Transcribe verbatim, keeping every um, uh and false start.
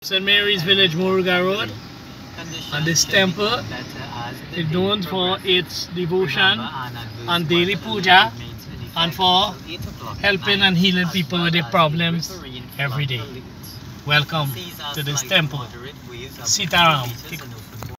Saint Mary's Village, Muruga Road, and this temple is known for its devotion and daily puja and for helping and healing people with their problems every day. Welcome to this temple. Sitaram.